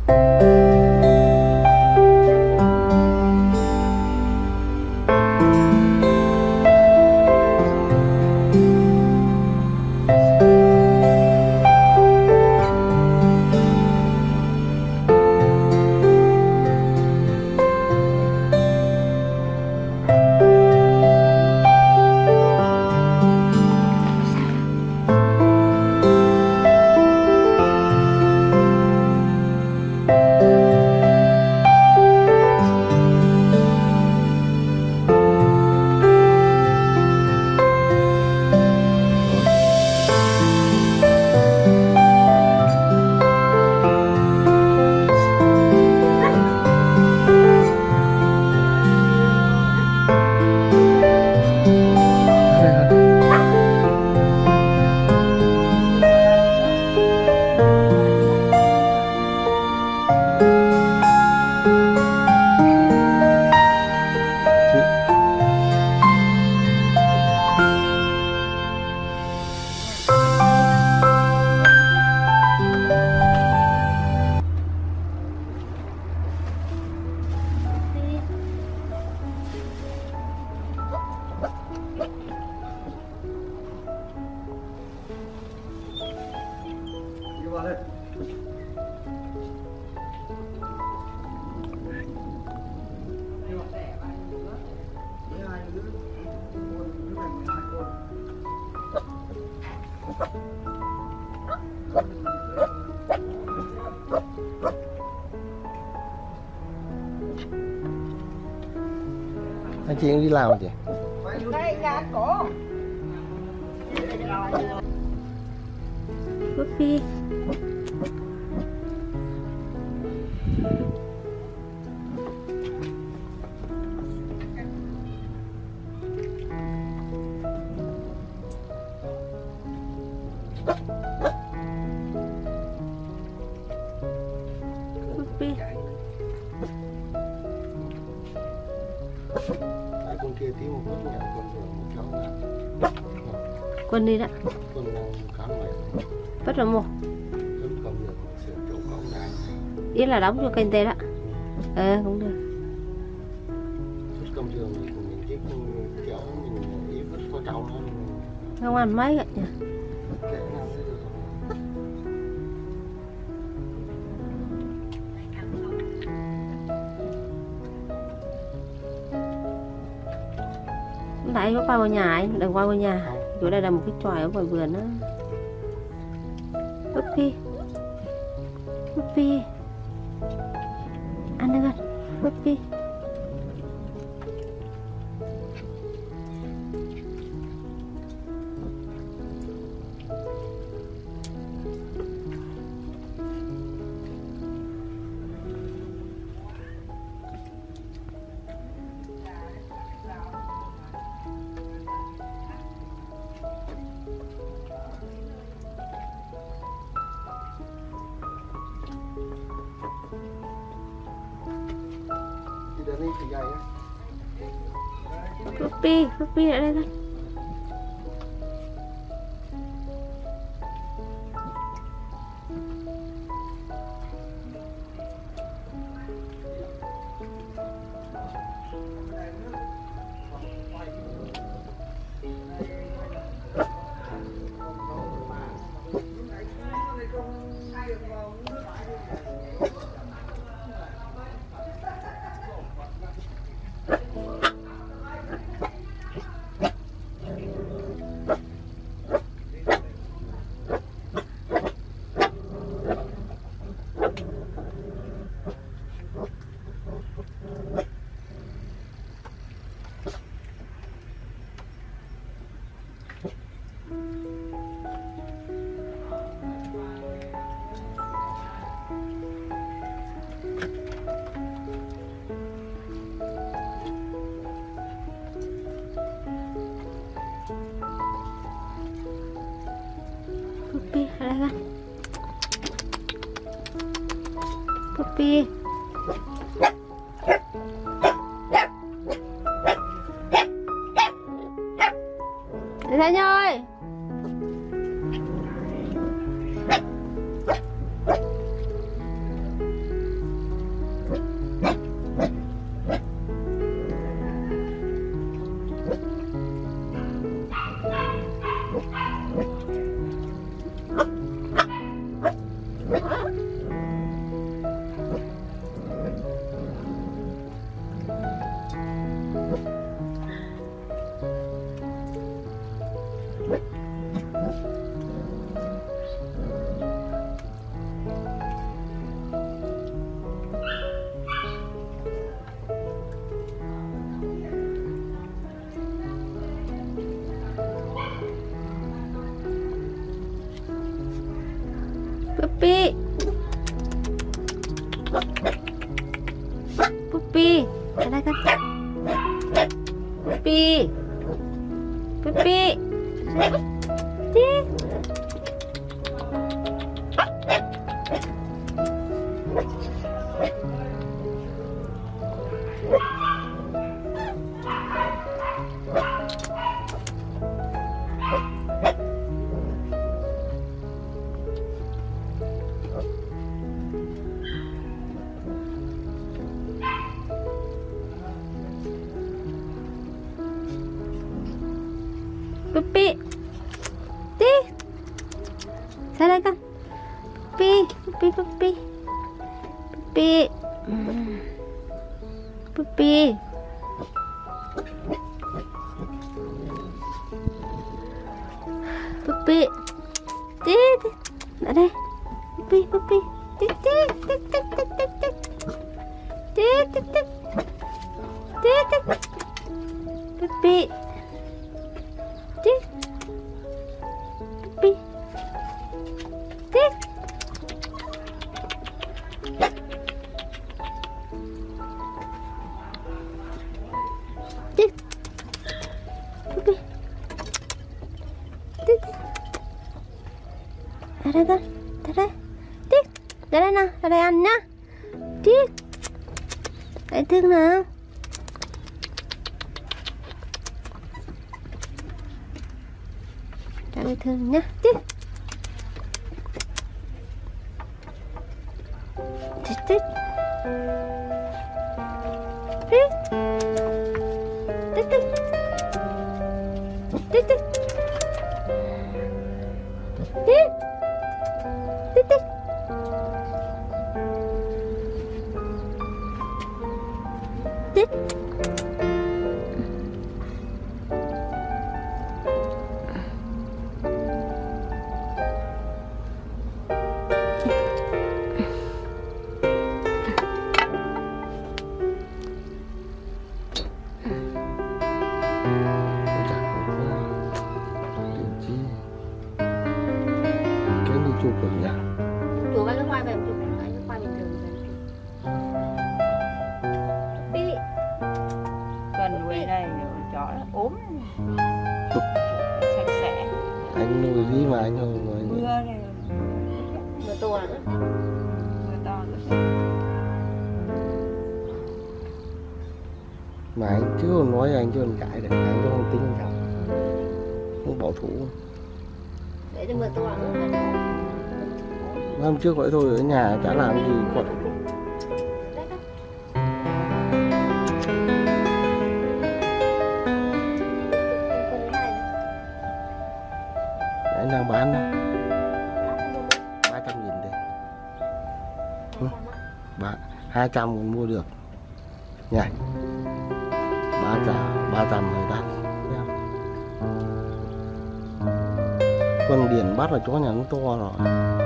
Anh chị đi làm chị? Đây gà cổ. Puppy. Puppy. Tại con kia tí một phút nhận con rồi một cháu nha. Con đi đó. Con khám mày. Bắt rồi mua. Con không được sửa chỗ cổng này. Ý là đóng cho kênh tê đó. Cũng được. Chút công trường này của mình chứ cháu mình ý vứt có cháu nó. Không ăn mấy vậy nhỉ? Kệ nào đấy được. Đấy có qua vào nhà anh, đừng qua vào nhà. Chỗ đây là một cái chòi ở ngoài vườn đó. Puppy. Puppy. Ăn được không? Puppy. Đến đây thì gầy á. Puppy, Puppy lại đây thôi. Puppy, lại đây con. Puppy. Để Thanh ơi. Puppy. Puppy. Ra đây con. Puppy. Puppy. Đi. Puppy. Đi. Ra đây con. Puppy. Puppy. Puppy. Puppy. Puppy. Puppy. Đi. Đi. Ở đây. Puppy. Puppy. Đi. Đi. Đi. Đi. Đi. Đi. Đi. Đi. Đi. Đi. Đi. Puppy. Đi. Puppy. Đi. Đi. Puppy. Đi. Ra đây con. Ra đây. Đi. Ra đây nào. Ra đây ăn nhá. Đi. Hãy thương nào. Ra đây thương nhá. Đi. Đi. Đi. Đi. Đi. Đi. Đi. Đi. Đi. Đi. Đi. Đi. Cái đi chụp được nhỉ? Chụp anh nó quay về chụp anh nó quay bình thường về. Đi. Gần quê đây chó nó ốm sạch sẽ. Anh nuôi gì mà anh nuôi Mưa này Mưa to nữa. mưa to nữa. mà anh chưa nói anh chưa cãi được, anh không tính nhau, không bảo thủ. Để cho mưa to nữa. Hôm trước vậy thôi, ở nhà chả làm gì quậy. Anh đang bán đó 300.000 đây. 200 còn mua được nha. 300 người ta. Con điển bắt là chó nhà nó to rồi.